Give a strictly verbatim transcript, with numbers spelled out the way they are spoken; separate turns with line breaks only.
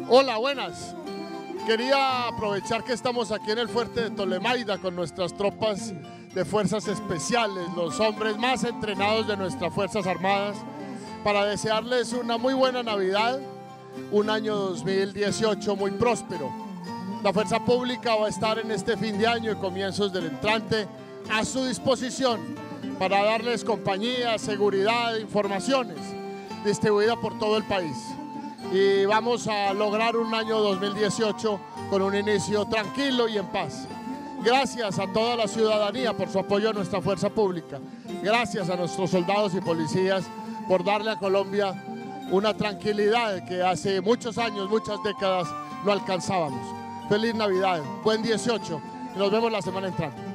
Hola, buenas. Quería aprovechar que estamos aquí en el fuerte de Tolemaida con nuestras tropas de fuerzas especiales, los hombres más entrenados de nuestras Fuerzas Armadas, para desearles una muy buena Navidad, un año dos mil dieciocho muy próspero. La Fuerza Pública va a estar en este fin de año y comienzos del entrante a su disposición para darles compañía, seguridad, informaciones distribuidas por todo el país. Y vamos a lograr un año dos mil dieciocho con un inicio tranquilo y en paz. Gracias a toda la ciudadanía por su apoyo a nuestra fuerza pública. Gracias a nuestros soldados y policías por darle a Colombia una tranquilidad que hace muchos años, muchas décadas no alcanzábamos. Feliz Navidad, buen dieciocho y nos vemos la semana entrante.